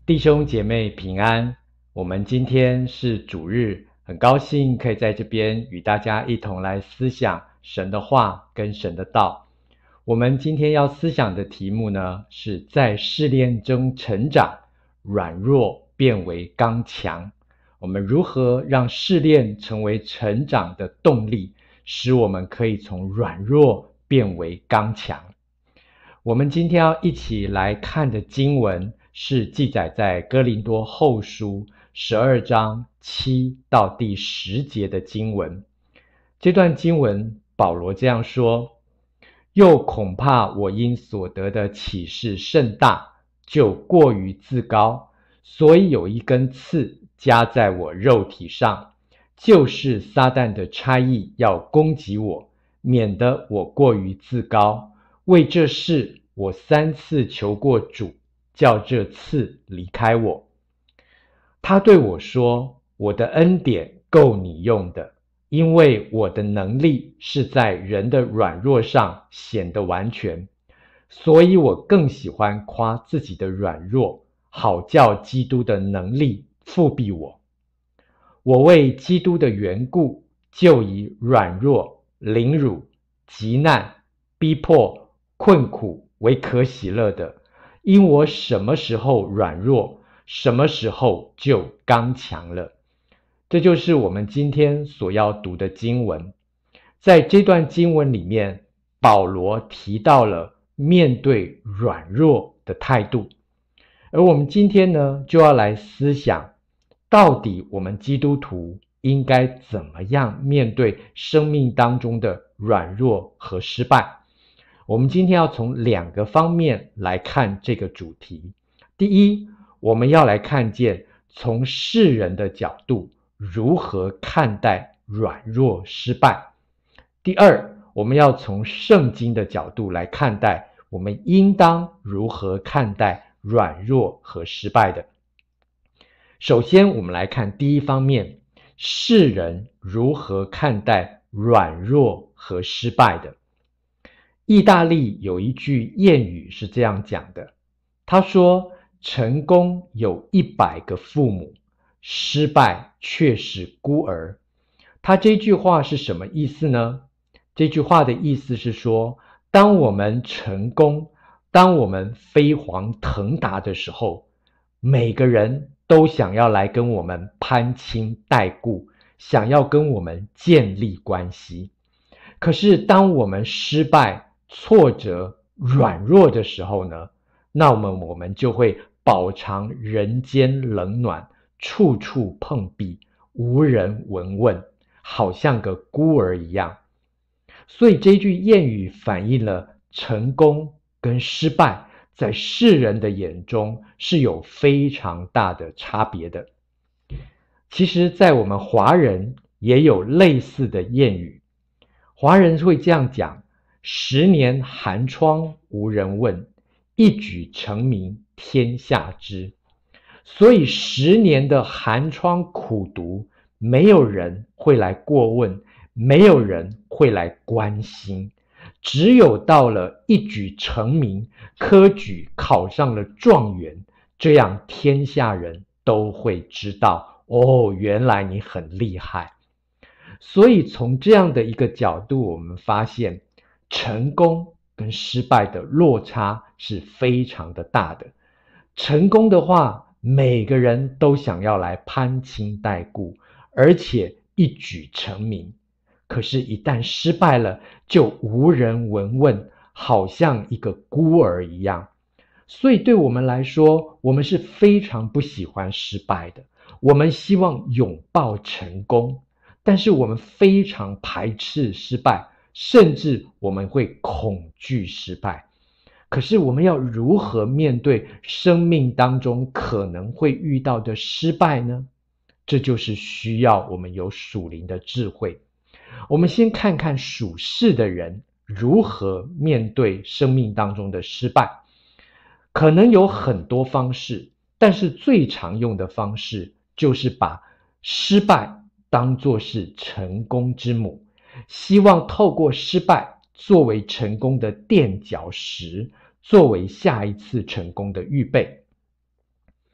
弟兄姐妹平安，我们今天是主日，很高兴可以在这边与大家一同来思想神的话跟神的道。我们今天要思想的题目呢，是在试炼中成长，软弱变为刚强。我们如何让试炼成为成长的动力，使我们可以从软弱变为刚强？我们今天要一起来看的经文是记载在哥林多后书12章7到第10节的经文。这段经文保罗这样说：又恐怕我因所得的启示甚大，就过于自高，所以有一根刺加在我肉体上，就是撒旦的差役要攻击我，免得我过于自高。为这事我3次求过主，叫这刺离开我。他对我说：我的恩典够你用的，因为我的能力是在人的软弱上显得完全，所以我更喜欢夸自己的软弱，好叫基督的能力复庇我。我为基督的缘故，就以软弱、凌辱、急难、逼迫、困苦为可喜乐的，因我什么时候软弱，什么时候就刚强了。这就是我们今天所要读的经文。在这段经文里面，保罗提到了面对软弱的态度。而我们今天呢，就要来思想，到底我们基督徒应该怎么样面对生命当中的软弱和失败。我们今天要从2个方面来看这个主题。第一，我们要来看见从世人的角度如何看待软弱失败。第二，我们要从圣经的角度来看待我们应当如何看待软弱和失败的。首先，我们来看第一方面，世人如何看待软弱和失败的。意大利有一句谚语是这样讲的，他说：成功有100个父母，失败却是孤儿。他这句话是什么意思呢？这句话的意思是说，当我们成功，当我们飞黄腾达的时候，每个人都想要来跟我们攀亲带故，想要跟我们建立关系。可是当我们失败、挫折、软弱的时候呢，那我们就会饱尝人间冷暖，处处碰壁，无人闻问，好像个孤儿一样。所以这句谚语反映了成功跟失败在世人的眼中是有非常大的差别的。其实在我们华人也有类似的谚语，华人会这样讲：10年寒窗无人问，一举成名天下知。所以10年的寒窗苦读，没有人会来过问，没有人会来关心，只有到了一举成名，科举考上了状元，这样天下人都会知道，哦，原来你很厉害。所以从这样的一个角度，我们发现成功跟失败的落差是非常的大的。成功的话，每个人都想要来攀亲带故，而且一举成名。可是一旦失败了，就无人闻问，好像一个孤儿一样。所以对我们来说，我们是非常不喜欢失败的，我们希望拥抱成功，但是我们非常排斥失败，甚至我们会恐惧失败。可是我们要如何面对生命当中可能会遇到的失败呢？这就是需要我们有属灵的智慧。我们先看看属世的人如何面对生命当中的失败。可能有很多方式，但是最常用的方式就是把失败当作是成功之母，希望透过失败作为成功的垫脚石，作为下一次成功的预备。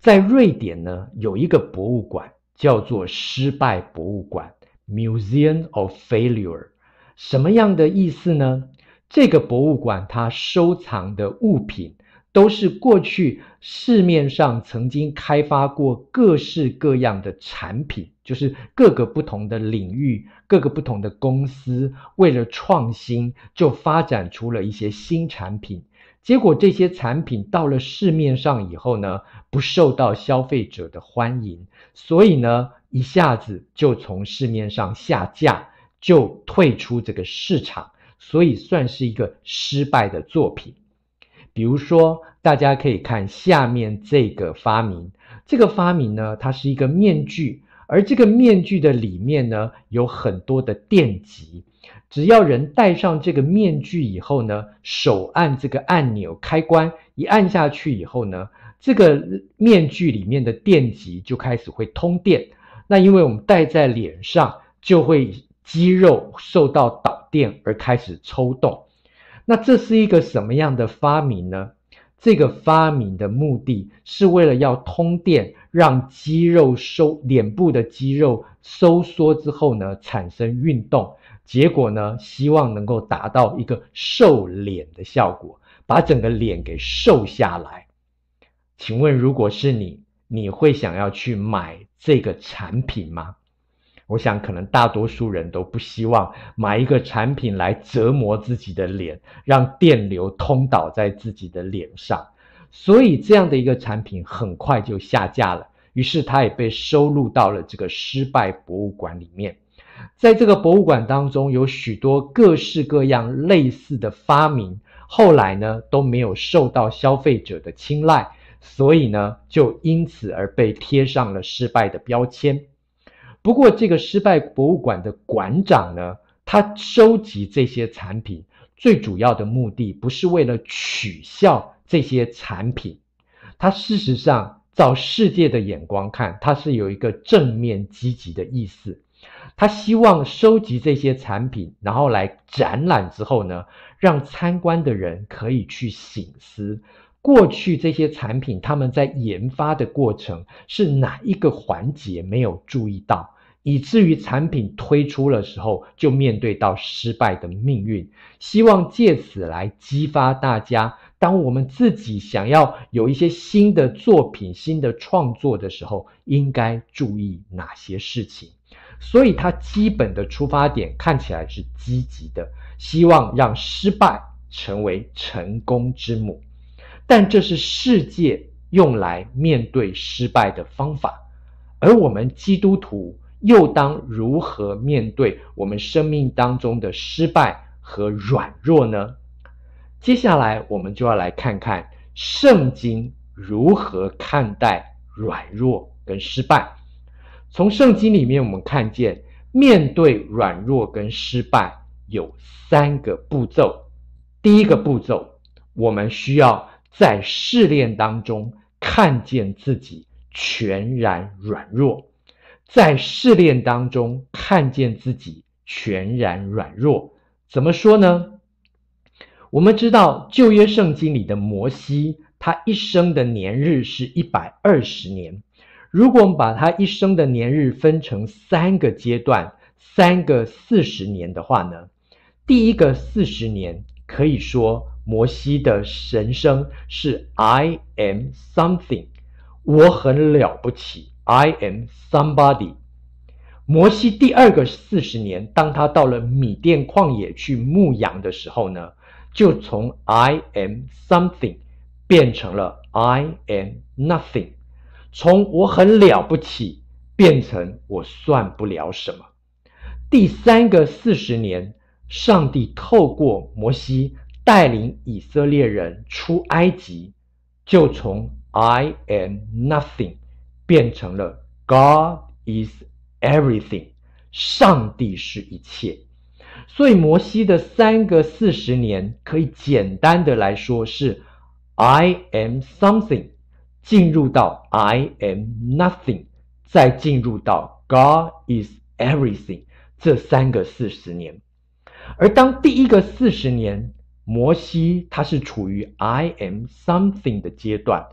在瑞典呢，有一个博物馆叫做失败博物馆 Museum of Failure。 什么样的意思呢？这个博物馆它收藏的物品都是过去市面上曾经开发过各式各样的产品，就是各个不同的领域，各个不同的公司为了创新就发展出了一些新产品，结果这些产品到了市面上以后呢，不受到消费者的欢迎，所以呢一下子就从市面上下架，就退出这个市场，所以算是一个失败的作品。比如说大家可以看下面这个发明，这个发明呢，它是一个面具，而这个面具的里面呢，有很多的电极，只要人戴上这个面具以后呢，手按这个按钮开关，一按下去以后呢，这个面具里面的电极就开始会通电，那因为我们戴在脸上，就会肌肉受到导电而开始抽动。那这是一个什么样的发明呢？这个发明的目的是为了要通电，让脸部的肌肉收缩之后呢，产生运动，结果呢，希望能够达到一个瘦脸的效果，把整个脸给瘦下来。请问如果是你会想要去买这个产品吗？我想可能大多数人都不希望买一个产品来折磨自己的脸，让电流通导在自己的脸上，所以这样的一个产品很快就下架了，于是它也被收录到了这个失败博物馆里面。在这个博物馆当中，有许多各式各样类似的发明，后来呢都没有受到消费者的青睐，所以呢就因此而被贴上了失败的标签。不过这个失败博物馆的馆长呢，他收集这些产品最主要的目的不是为了取笑这些产品，他事实上照世界的眼光看，他是有一个正面积极的意思。他希望收集这些产品，然后来展览之后呢，让参观的人可以去省思过去这些产品他们在研发的过程是哪一个环节没有注意到，以至于产品推出的时候就面对到失败的命运。希望借此来激发大家，当我们自己想要有一些新的作品、新的创作的时候，应该注意哪些事情。所以它基本的出发点看起来是积极的，希望让失败成为成功之母。但这是世界用来面对失败的方法，而我们基督徒又当如何面对我们生命当中的失败和软弱呢？接下来我们就要来看看圣经如何看待软弱跟失败。从圣经里面我们看见，面对软弱跟失败有3个步骤。第一个步骤，我们需要在试炼当中看见自己全然软弱，在试炼当中看见自己全然软弱。怎么说呢？我们知道旧约圣经里的摩西，他一生的年日是120年。如果我们把他一生的年日分成3个阶段，3个40年的话呢，第一个40年可以说摩西的人生是 I am something， 我很了不起， I am somebody。 摩西第2个40年，当他到了米甸旷野去牧羊的时候呢，就从 I am something 变成了 I am nothing， 从我很了不起变成我算不了什么。第3个40年，上帝透过摩西带领以色列人出埃及，就从 I am nothing 变成了 God is everything， 上帝是一切。所以摩西的3个40年可以简单的来说是 I am something 进入到 I am nothing， 再进入到 God is everything， 这3个40年。而当第一个40年，摩西他是处于 I am something 的阶段，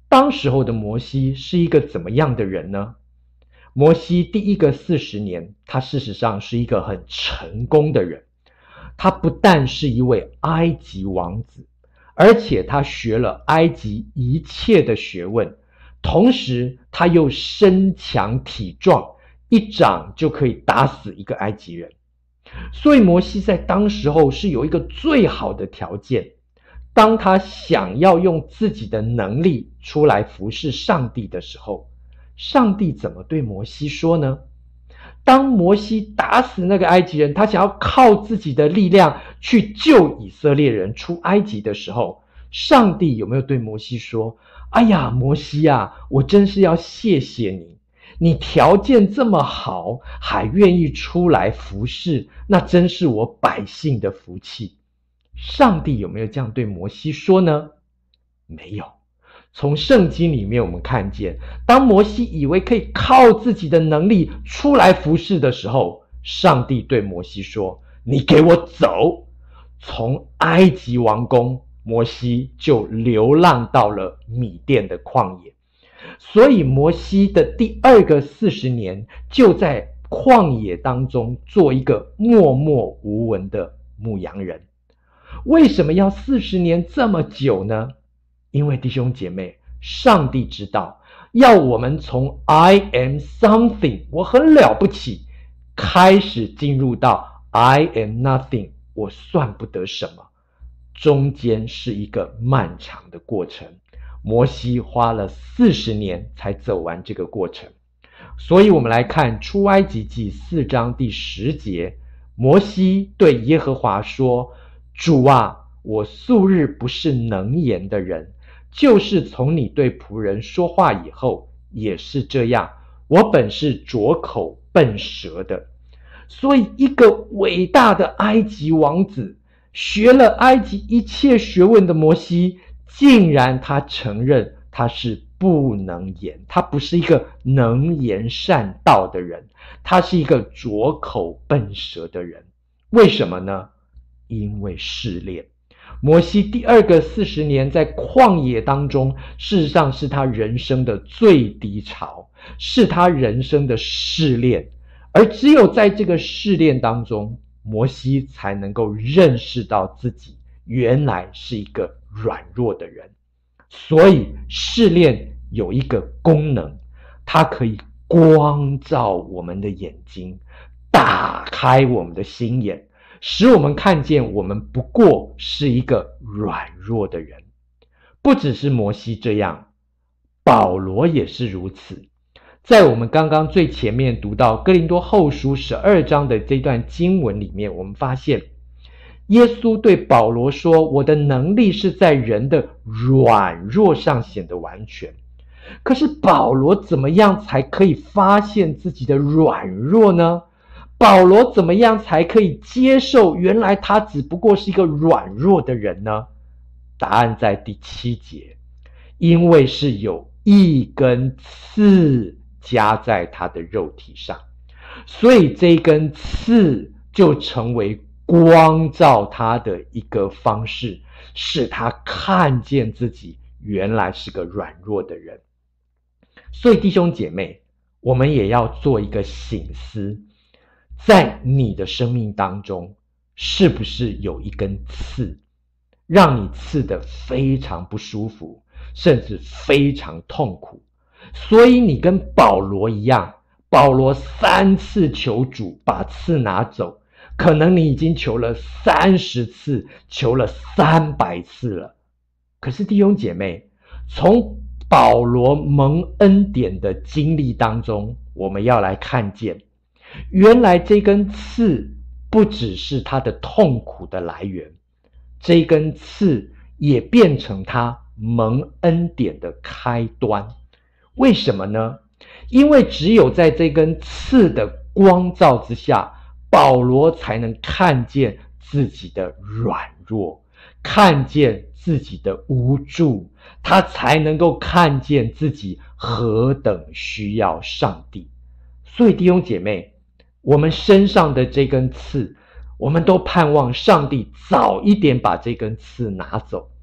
当时候的摩西是一个怎么样的人呢？摩西第一个40年，他事实上是一个很成功的人。他不但是一位埃及王子，而且他学了埃及一切的学问，同时他又身强体壮，一掌就可以打死一个埃及人。所以摩西在当时候是有一个最好的条件，当他想要用自己的能力出来服侍上帝的时候，上帝怎么对摩西说呢？当摩西打死那个埃及人，他想要靠自己的力量去救以色列人出埃及的时候，上帝有没有对摩西说：哎呀，摩西啊，我真是要谢谢你，你条件这么好，还愿意出来服侍，那真是我百姓的福气。上帝有没有这样对摩西说呢？没有。从圣经里面我们看见，当摩西以为可以靠自己的能力出来服侍的时候，上帝对摩西说：你给我走。从埃及王宫，摩西就流浪到了米甸的旷野。所以摩西的第二个40年就在旷野当中做一个默默无闻的牧羊人。为什么要40年这么久呢？因为弟兄姐妹，上帝知道要我们从 I am something 我很了不起开始进入到 I am nothing 我算不得什么，中间是一个漫长的过程。摩西花了40年才走完这个过程。所以我们来看出埃及记4章第10节，摩西对耶和华说：主啊，我素日不是能言的人，就是从你对仆人说话以后也是这样，我本是拙口笨舌的。所以一个伟大的埃及王子，学了埃及一切学问的摩西，竟然他承认他是不能言，他不是一个能言善道的人，他是一个拙口笨舌的人。为什么呢？因为试炼。摩西第二个40年在旷野当中，事实上是他人生的最低潮，是他人生的试炼。而只有在这个试炼当中，摩西才能够认识到自己原来是一个软弱的人。所以试炼有一个功能，它可以光照我们的眼睛，打开我们的心眼，使我们看见我们不过是一个软弱的人。不只是摩西这样，保罗也是如此。在我们刚刚最前面读到哥林多后书12章的这段经文里面，我们发现耶稣对保罗说：我的能力是在人的软弱上显得完全。可是保罗怎么样才可以发现自己的软弱呢？保罗怎么样才可以接受原来他只不过是一个软弱的人呢？答案在第7节，因为是有一根刺加在他的肉体上，所以这根刺就成为光照他的一个方式，使他看见自己原来是个软弱的人。所以弟兄姐妹，我们也要做一个省思，在你的生命当中，是不是有一根刺，让你刺得非常不舒服，甚至非常痛苦？所以你跟保罗一样，保罗3次求主把刺拿走，可能你已经求了30次，求了300次了。可是弟兄姐妹，从保罗蒙恩典的经历当中，我们要来看见，原来这根刺不只是他的痛苦的来源，这根刺也变成他蒙恩典的开端。为什么呢？因为只有在这根刺的光照之下，保罗才能看见自己的软弱，看见自己的无助，他才能够看见自己何等需要上帝。所以弟兄姐妹，我们身上的这根刺，我们都盼望上帝早一点把这根刺拿走。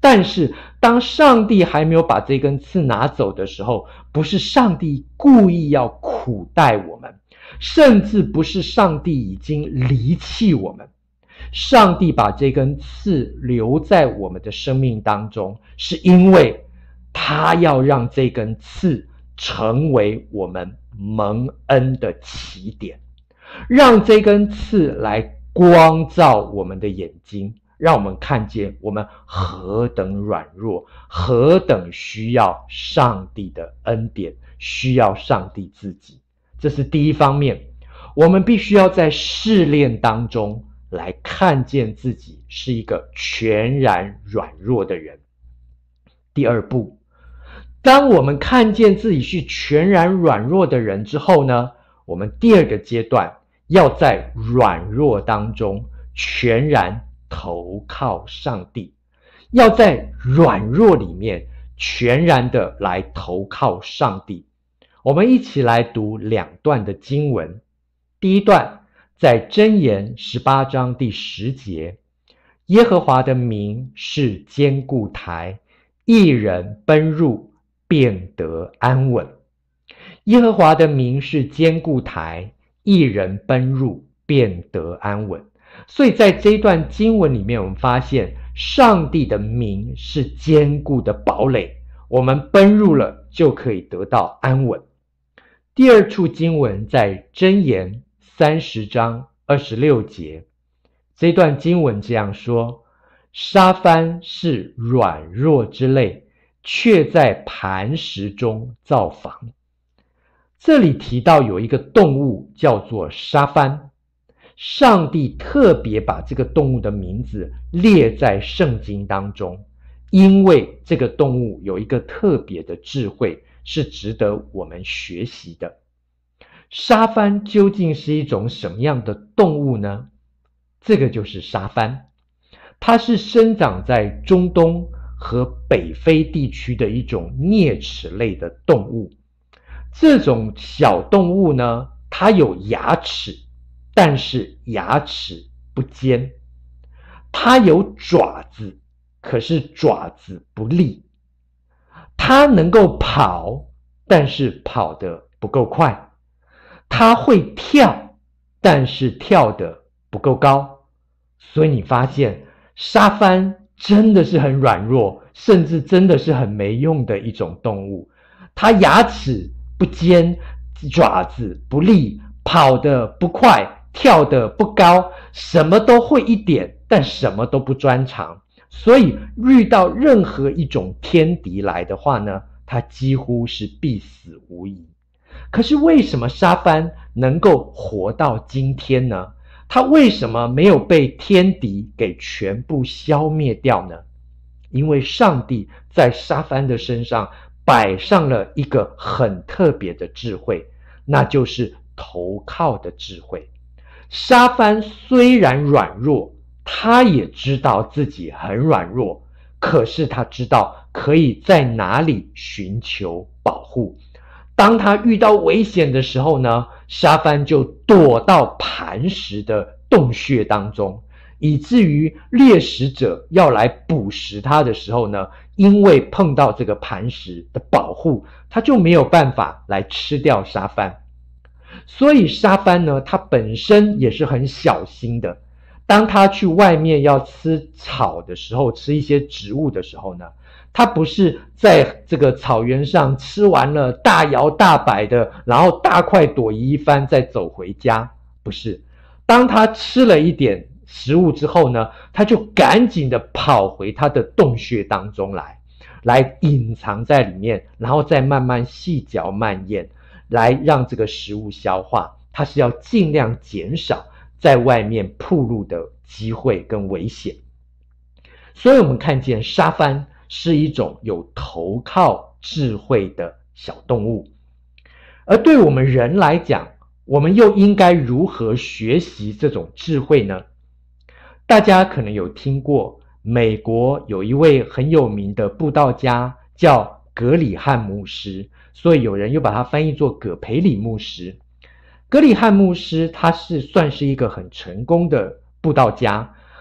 但是当上帝还没有把这根刺拿走的时候，不是上帝故意要苦待我们，甚至不是上帝已经离弃我们，上帝把这根刺留在我们的生命当中，是因为他要让这根刺成为我们蒙恩的起点，让这根刺来光照我们的眼睛，让我们看见我们何等软弱，何等需要上帝的恩典，需要上帝自己。这是第一方面，我们必须要在试炼当中来看见自己是一个全然软弱的人。第二步，当我们看见自己是全然软弱的人之后呢，我们第二个阶段要在软弱当中全然投靠上帝，要在软弱里面全然的来投靠上帝。我们一起来读2段的经文。第一段在箴言18章第10节，耶和华的名是坚固台，一人奔入便得安稳。耶和华的名是坚固台，一人奔入便得安稳。所以在这一段经文里面，我们发现上帝的名是坚固的堡垒，我们奔入了就可以得到安稳。第二处经文在箴言30章26节，这段经文这样说：沙番是软弱之类，却在磐石中造房。这里提到有一个动物叫做沙番，上帝特别把这个动物的名字列在圣经当中，因为这个动物有一个特别的智慧，是值得我们学习的。沙番究竟是一种什么样的动物呢？这个就是沙番，它是生长在中东和北非地区的一种啮齿类的动物。这种小动物呢，它有牙齿，但是牙齿不尖。它有爪子，可是爪子不利。它能够跑，但是跑得不够快。它会跳，但是跳得不够高。所以你发现沙番真的是很软弱，甚至真的是很没用的一种动物。它牙齿不尖，爪子不利，跑得不快，跳得不高，什么都会一点，但什么都不专长。所以遇到任何一种天敌来的话呢，它几乎是必死无疑。可是为什么沙番能够活到今天呢？它为什么没有被天敌给全部消灭掉呢？因为上帝在沙番的身上摆上了一个很特别的智慧，那就是投靠的智慧。沙番虽然软弱，他也知道自己很软弱，可是他知道可以在哪里寻求保护。当他遇到危险的时候呢，沙番就躲到磐石的洞穴当中，以至于猎食者要来捕食他的时候呢，因为碰到这个磐石的保护，他就没有办法来吃掉沙番。所以沙番呢，它本身也是很小心的。当他去外面要吃草的时候，吃一些植物的时候呢，他不是在这个草原上吃完了大摇大摆的，然后大快朵颐一番再走回家，不是。当他吃了一点食物之后呢，他就赶紧的跑回他的洞穴当中来隐藏在里面，然后再慢慢细嚼慢咽，来让这个食物消化。他是要尽量减少在外面暴露的机会跟危险。所以我们看见沙番是一种有投靠智慧的小动物。而对我们人来讲，我们又应该如何学习这种智慧呢？大家可能有听过，美国有一位很有名的布道家叫葛理翰牧师，所以有人又把它翻译作葛培理牧师。葛理翰牧师他算是一个很成功的布道家，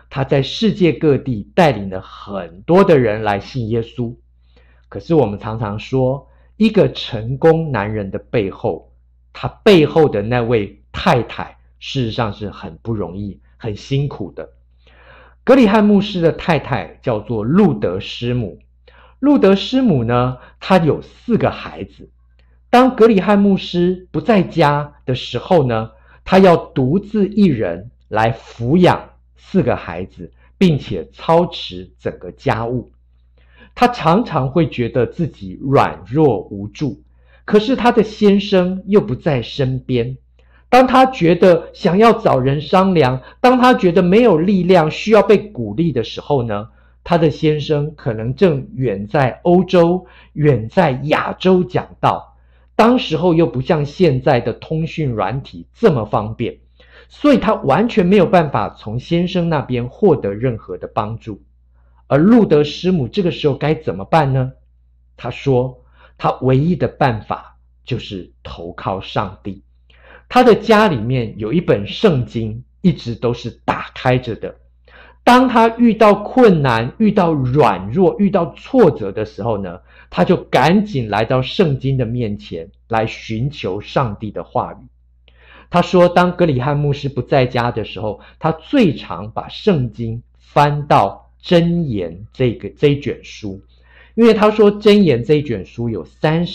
他在世界各地带领了很多的人来信耶稣。可是我们常常说，一个成功男人的背后，他背后的那位太太事实上是很不容易、很辛苦的。格里汉牧师的太太叫做路德师母。路德师母呢，她有4个孩子。当格里汉牧师不在家的时候呢，他要独自一人来抚养4个孩子，并且操持整个家务。他常常会觉得自己软弱无助，可是他的先生又不在身边。当他觉得想要找人商量，当他觉得没有力量需要被鼓励的时候呢，他的先生可能正远在欧洲，远在亚洲讲道，当时候又不像现在的通讯软体这么方便，所以他完全没有办法从先生那边获得任何的帮助。而路德师母这个时候该怎么办呢？他说他唯一的办法就是投靠上帝。他的家里面有一本圣经一直都是打开着的，当他遇到困难、遇到软弱、遇到挫折的时候呢，他就赶紧来到圣经的面前来寻求上帝的话语。他说当格里汉牧师不在家的时候，他最常把圣经翻到箴言这一卷书，因为他说箴言这一卷书有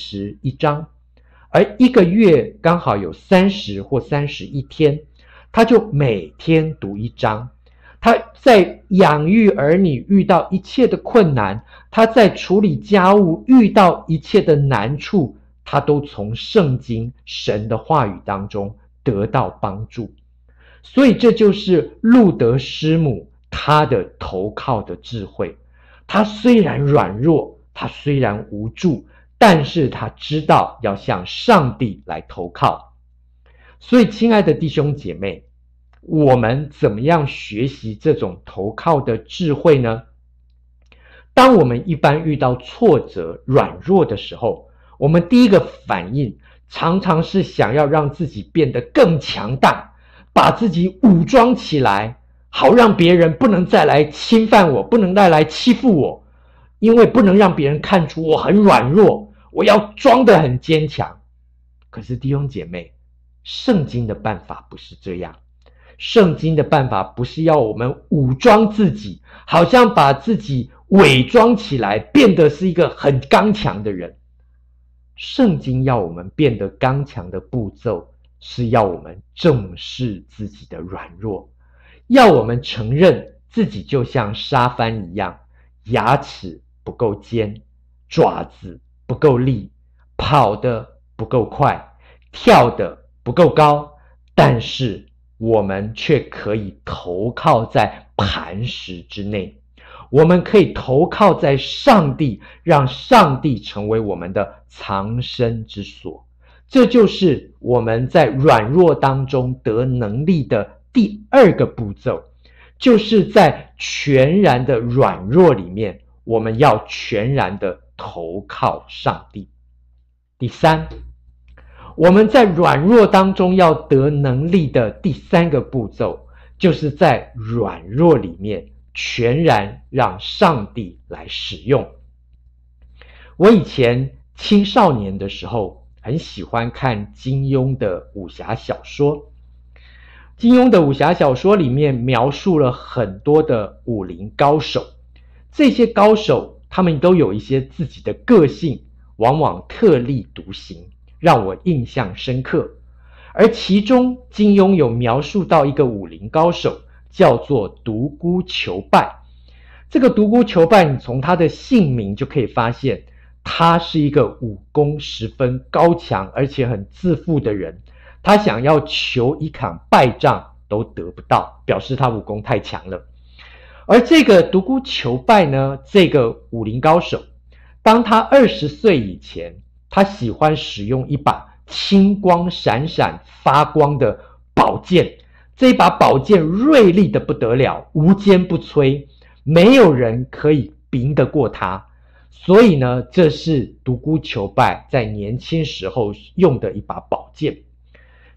31章，而一个月刚好有30或31天，他就每天读1章。他在养育儿女遇到一切的困难，他在处理家务遇到一切的难处，他都从圣经神的话语当中得到帮助。所以这就是路德师母他的投靠的智慧。他虽然软弱，他虽然无助，但是他知道要向上帝来投靠。所以亲爱的弟兄姐妹，我们怎么样学习这种投靠的智慧呢？当我们一般遇到挫折、软弱的时候，我们第一个反应常常是想要让自己变得更强大，把自己武装起来，好让别人不能再来侵犯我，不能再来欺负我，因为不能让别人看出我很软弱，我要装得很坚强。可是弟兄姐妹，圣经的办法不是这样。圣经的办法不是要我们武装自己，好像把自己伪装起来，变得是一个很刚强的人。圣经要我们变得刚强的步骤，是要我们正视自己的软弱，要我们承认自己就像沙帆一样，牙齿不够尖，爪子不够利，跑得不够快，跳得不够高，但是我们却可以投靠在磐石之内，我们可以投靠在上帝，让上帝成为我们的藏身之所。这就是我们在软弱当中得能力的第2个步骤，就是在全然的软弱里面，我们要全然的投靠上帝。第3，我们在软弱当中要得能力的第3个步骤，就是在软弱里面全然让上帝来使用。我以前青少年的时候很喜欢看金庸的武侠小说。金庸的武侠小说里面描述了很多的武林高手，这些高手他们都有一些自己的个性，往往特立独行，让我印象深刻。而其中金庸有描述到一个武林高手，叫做独孤求败。这个独孤求败，你从他的姓名就可以发现，他是一个武功十分高强而且很自负的人，他想要求一场败仗都得不到，表示他武功太强了。而这个独孤求败呢，这个武林高手，当他20岁以前，他喜欢使用一把青光闪闪发光的宝剑，这一把宝剑锐利的不得了，无坚不摧，没有人可以赢得过他。所以呢，这是独孤求败在年轻时候用的一把宝剑。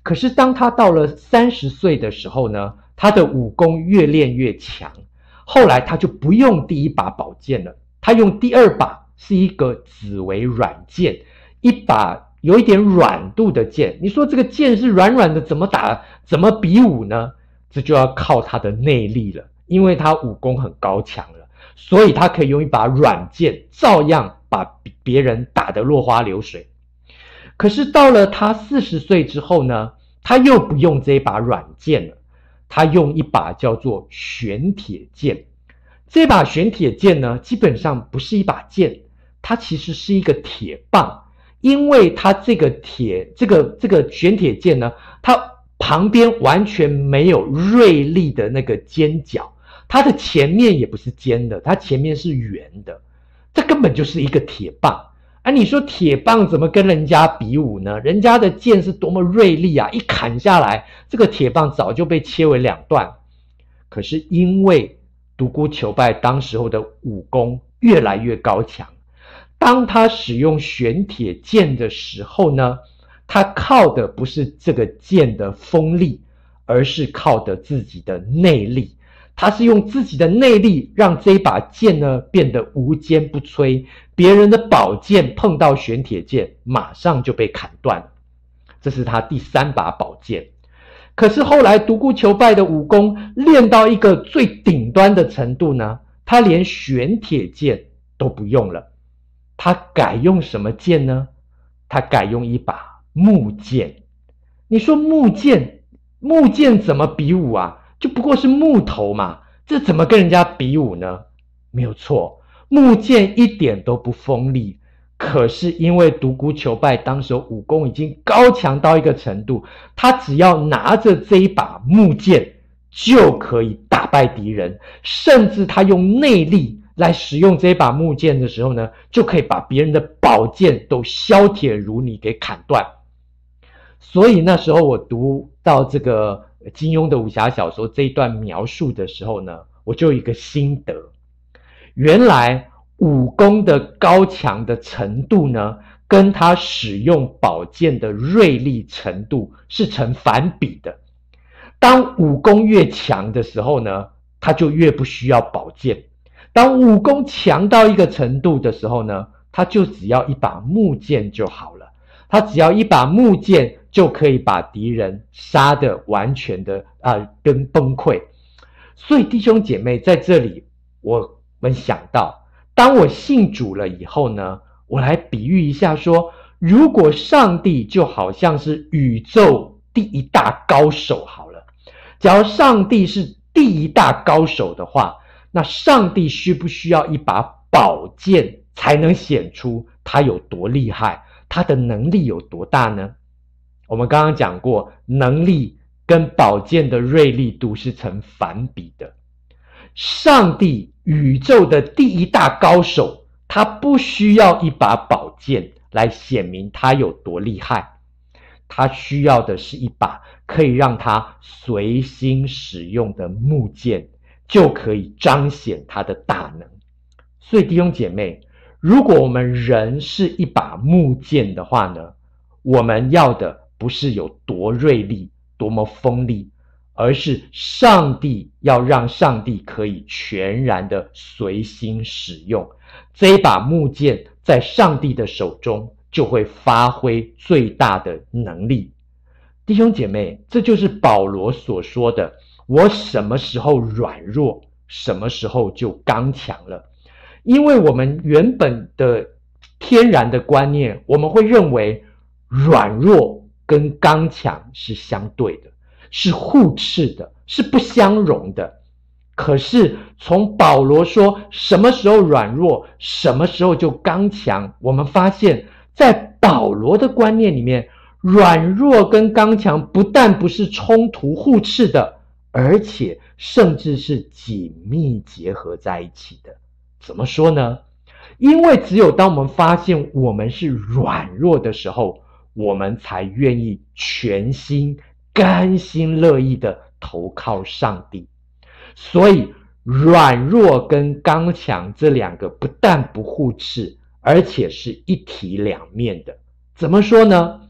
可是当他到了30岁的时候呢，他的武功越练越强，后来他就不用第一把宝剑了，他用第2把是一个紫薇软剑，一把有一点软度的剑。你说这个剑是软软的，怎么打怎么比武呢？这就要靠他的内力了，因为他武功很高强了，所以他可以用一把软剑照样把别人打得落花流水。可是到了他40岁之后呢，他又不用这一把软剑了，他用一把叫做玄铁剑。这把玄铁剑呢，基本上不是一把剑，它其实是一个铁棒，因为它这个玄铁剑呢，它旁边完全没有锐利的那个尖角，它的前面也不是尖的，它前面是圆的，这根本就是一个铁棒。你说铁棒怎么跟人家比武呢？人家的剑是多么锐利啊，一砍下来，这个铁棒早就被切为2段。可是因为独孤求败当时候的武功越来越高强，当他使用玄铁剑的时候呢，他靠的不是这个剑的锋利，而是靠的自己的内力。他是用自己的内力让这把剑呢变得无坚不摧，别人的宝剑碰到玄铁剑马上就被砍断了。这是他第3把宝剑。可是后来独孤求败的武功练到一个最顶端的程度呢，他连玄铁剑都不用了，他改用什么剑呢？他改用一把木剑。你说木剑怎么比武啊？就不过是木头嘛，这怎么跟人家比武呢？没有错，木剑一点都不锋利，可是因为独孤求败当时武功已经高强到一个程度，他只要拿着这一把木剑就可以打败敌人，甚至他用内力来使用这把木剑的时候呢，就可以把别人的宝剑都削铁如泥给砍断。所以那时候我读到这个金庸的武侠小说这一段描述的时候呢，我就有一个心得，原来武功的高强的程度呢，跟他使用宝剑的锐利程度是成反比的。当武功越强的时候呢，他就越不需要宝剑；当武功强到一个程度的时候呢，他就只要一把木剑就好了。他只要一把木剑就可以把敌人杀得完全的跟崩溃。所以弟兄姐妹，在这里我们想到，当我信主了以后呢，我来比喻一下说，如果上帝就好像是宇宙第一大高手好了，假如上帝是第一大高手的话，那上帝需不需要一把宝剑才能显出他有多厉害，他的能力有多大呢？我们刚刚讲过，能力跟宝剑的锐利度是成反比的。上帝宇宙的第一大高手，他不需要一把宝剑来显明他有多厉害，他需要的是一把可以让他随心使用的木剑，就可以彰显他的大能。所以弟兄姐妹，如果我们人是一把木剑的话呢，我们要的不是有多锐利多么锋利，而是上帝要让上帝可以全然的随心使用，这一把木剑在上帝的手中就会发挥最大的能力。弟兄姐妹，这就是保罗所说的，我什么时候软弱，什么时候就刚强了。因为我们原本的天然的观念，我们会认为软弱跟刚强是相对的，是互斥的，是不相容的。可是从保罗说什么时候软弱，什么时候就刚强，我们发现在保罗的观念里面，软弱跟刚强不但不是冲突互斥的，而且甚至是紧密结合在一起的。怎么说呢？因为只有当我们发现我们是软弱的时候，我们才愿意全心甘心乐意的投靠上帝。所以软弱跟刚强这两个不但不互斥，而且是一体两面的。怎么说呢？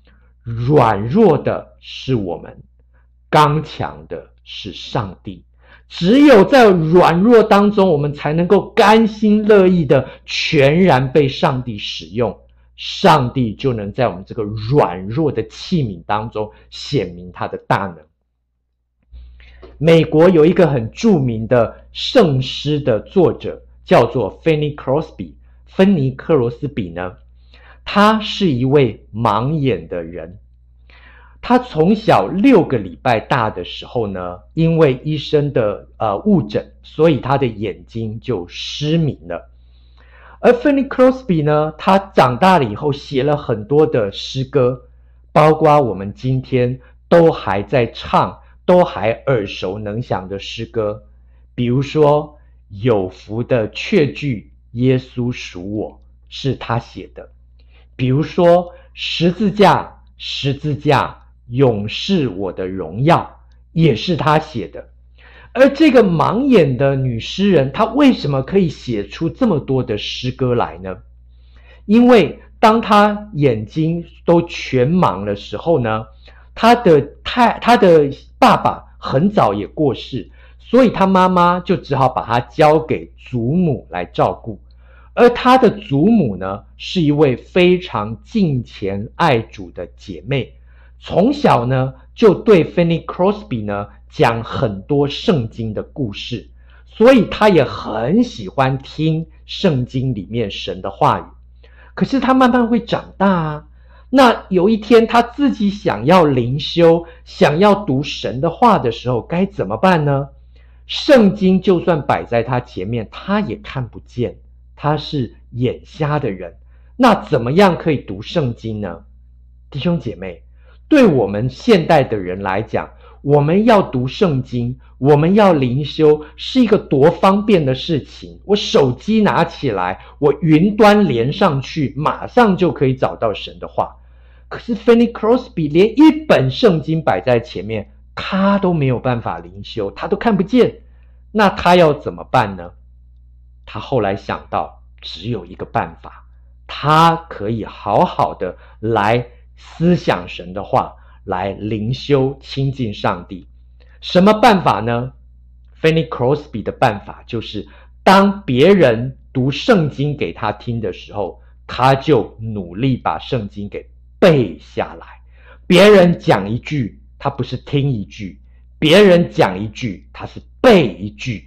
软弱的是我们，刚强的是上帝。只有在软弱当中，我们才能够甘心乐意的全然被上帝使用，上帝就能在我们这个软弱的器皿当中显明他的大能。美国有一个很著名的圣诗的作者，叫做 Fanny Crosby， 芬尼克罗斯比呢，他是一位盲眼的人。他从小6个礼拜大的时候呢，因为医生的误诊，所以他的眼睛就失明了。而 Fanny Crosby 呢，他长大了以后写了很多的诗歌，包括我们今天都还在唱，都还耳熟能详的诗歌，比如说有福的确据耶稣属我，是他写的。比如说十字架十字架永是我的荣耀，也是他写的。而这个盲眼的女诗人，她为什么可以写出这么多的诗歌来呢？因为当她眼睛都全盲的时候呢，她的爸爸很早也过世，所以她妈妈就只好把她交给祖母来照顾。而她的祖母呢，是一位非常敬虔爱主的姐妹，从小呢就对 Fanny Crosby 呢讲很多圣经的故事，所以她也很喜欢听圣经里面神的话语。可是她慢慢会长大啊，那有一天她自己想要灵修，想要读神的话的时候，该怎么办呢？圣经就算摆在她前面，她也看不见，她是眼瞎的人，那怎么样可以读圣经呢？弟兄姐妹，对我们现代的人来讲，我们要读圣经，我们要灵修，是一个多方便的事情。我手机拿起来，我云端连上去，马上就可以找到神的话。可是 Fanny Crosby 连一本圣经摆在前面，他都没有办法灵修，他都看不见，那他要怎么办呢？他后来想到只有一个办法，他可以好好的来思想神的话，来灵修亲近上帝。什么办法呢？ Fanny Crosby 的办法就是当别人读圣经给他听的时候，他就努力把圣经给背下来。别人讲一句，他不是听一句，别人讲一句，他是背一句，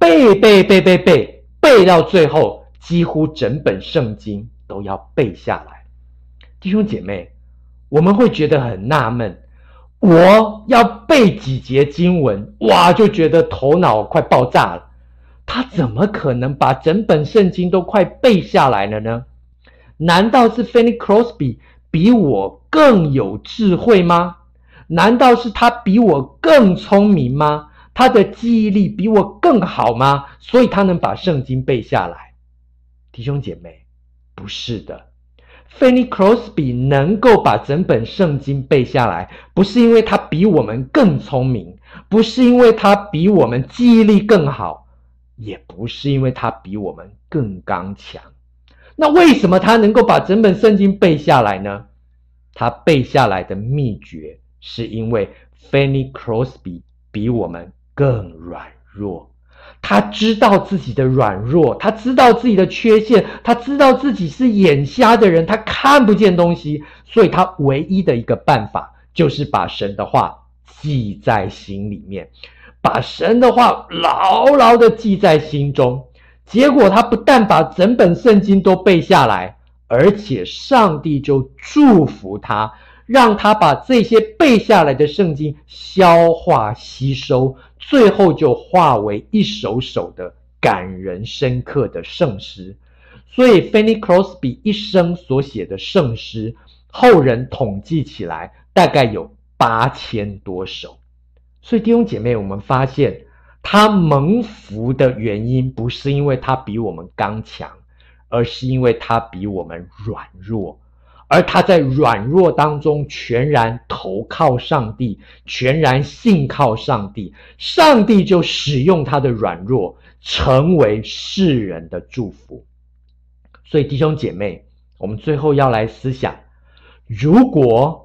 背到最后，几乎整本圣经都要背下来。弟兄姐妹，我们会觉得很纳闷，我要背几节经文，哇，就觉得头脑快爆炸了。他怎么可能把整本圣经都快背下来了呢？难道是 Fanny Crosby 比我更有智慧吗？难道是他比我更聪明吗？他的记忆力比我更好吗？所以他能把圣经背下来？弟兄姐妹，不是的。Fanny Crosby 能够把整本圣经背下来，不是因为他比我们更聪明，不是因为他比我们记忆力更好，也不是因为他比我们更刚强。那为什么他能够把整本圣经背下来呢？他背下来的秘诀是因为 Fanny Crosby 比我们更软弱。他知道自己的软弱，他知道自己的缺陷，他知道自己是眼瞎的人，他看不见东西，所以他唯一的一个办法就是把神的话记在心里面，把神的话牢牢的记在心中。结果他不但把整本圣经都背下来，而且上帝就祝福他，让他把这些背下来的圣经消化吸收，最后就化为一首首的感人深刻的圣诗。所以 Fanny Crosby 一生所写的圣诗，后人统计起来大概有8000多首。所以弟兄姐妹，我们发现他蒙福的原因不是因为他比我们刚强，而是因为他比我们软弱。而他在软弱当中全然投靠上帝，全然信靠上帝，上帝就使用他的软弱成为世人的祝福。所以弟兄姐妹，我们最后要来思想，如果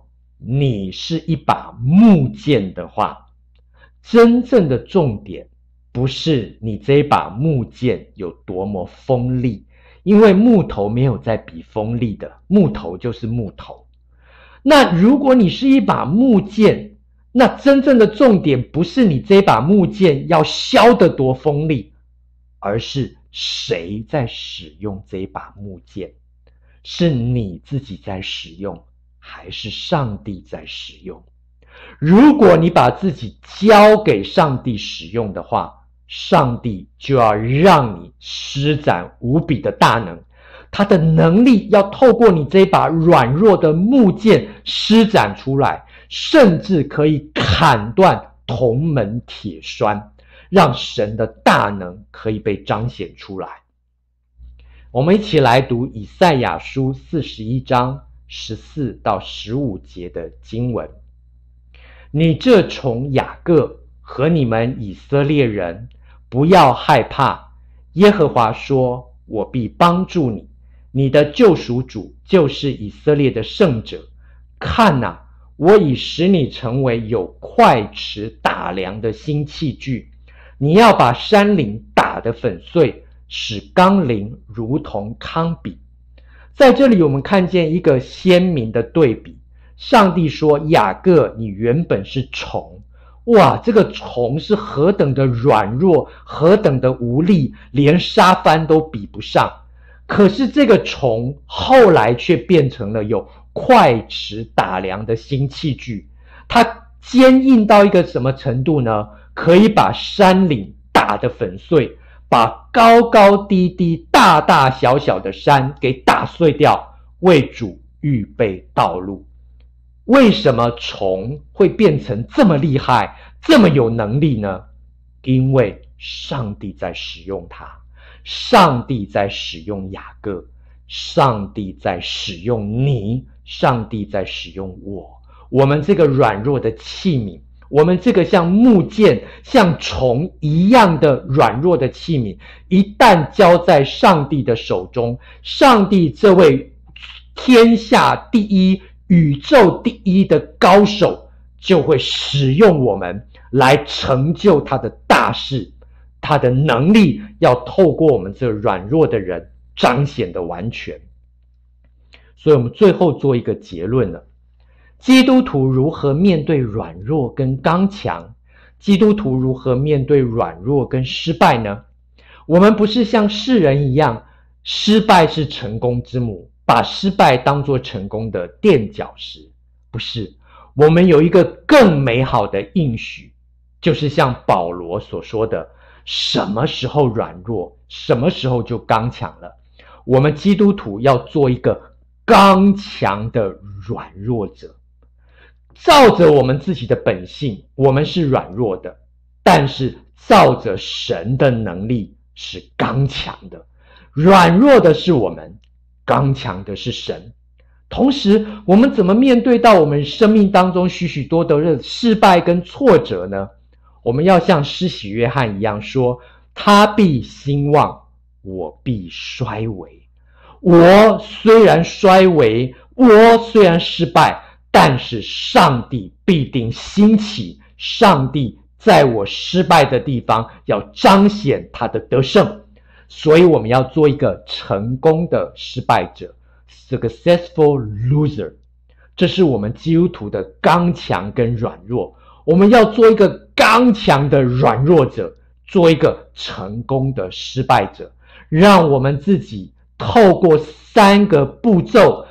你是一把木剑的话，真正的重点不是你这一把木剑有多么锋利，因为木头没有在比锋利的，木头就是木头。那如果你是一把木剑，那真正的重点不是你这把木剑要削得多锋利，而是谁在使用这把木剑，是你自己在使用，还是上帝在使用？如果你把自己交给上帝使用的话，上帝就要让你施展无比的大能，他的能力要透过你这把软弱的木剑施展出来，甚至可以砍断铜门铁栓，让神的大能可以被彰显出来。我们一起来读以赛亚书41章14到15节的经文。你这从雅各和你们以色列人，不要害怕，耶和华说，我必帮助你，你的救赎主就是以色列的圣者。看哪，我已使你成为有快尺打量的新器具，你要把山岭打得粉碎，使冈陵如同糠秕。在这里我们看见一个鲜明的对比，上帝说，雅各，你原本是虫，哇，这个虫是何等的软弱，何等的无力，连沙番都比不上。可是这个虫后来却变成了有快尺打量的新器具，它坚硬到一个什么程度呢？可以把山岭打得粉碎，把高高低低大大小小的山给打碎掉，为主预备道路。为什么虫会变成这么厉害，这么有能力呢？因为上帝在使用它，上帝在使用雅各，上帝在使用你，上帝在使用我们这个软弱的器皿，我们这个像木剑像虫一样的软弱的器皿，一旦交在上帝的手中，上帝这位天下第一宇宙第一的高手就会使用我们来成就他的大事，他的能力要透过我们这软弱的人彰显的完全。所以我们最后做一个结论了，基督徒如何面对软弱跟刚强？基督徒如何面对软弱跟失败呢？我们不是像世人一样，失败是成功之母，把失败当作成功的垫脚石，不是，我们有一个更美好的应许，就是像保罗所说的，什么时候软弱，什么时候就刚强了。我们基督徒要做一个刚强的软弱者，照着我们自己的本性，我们是软弱的，但是照着神的能力是刚强的。软弱的是我们，刚强的是神。同时，我们怎么面对到我们生命当中许许多多的失败跟挫折呢？我们要像施洗约翰一样说，他必兴旺，我必衰微。我虽然衰微，我虽然失败，但是上帝必定兴起，上帝在我失败的地方要彰显他的得胜。所以我们要做一个成功的失败者 successful loser， 这是我们基督徒的刚强跟软弱。我们要做一个刚强的软弱者，做一个成功的失败者，让我们自己透过3个步骤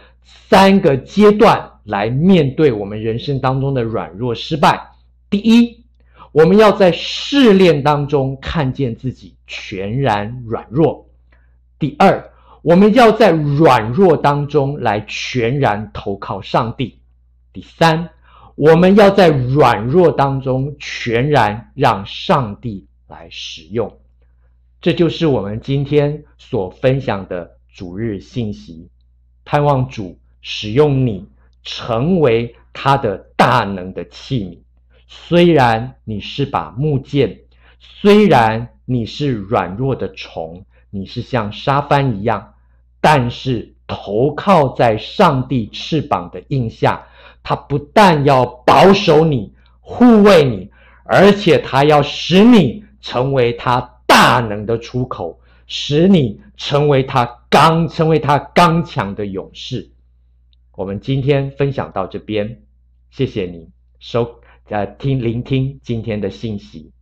3个阶段来面对我们人生当中的软弱失败。第一，我们要在试炼当中看见自己全然软弱。第二，我们要在软弱当中来全然投靠上帝。第三，我们要在软弱当中全然让上帝来使用。这就是我们今天所分享的主日信息，盼望主使用你成为他的大能的器皿。虽然你是把木剑，虽然你是软弱的虫，你是像沙番一样，但是投靠在上帝翅膀的荫下， 他不但要保守你、护卫你，而且他要使你成为他大能的出口，使你成为他刚强的勇士。我们今天分享到这边，谢谢你聆听今天的信息。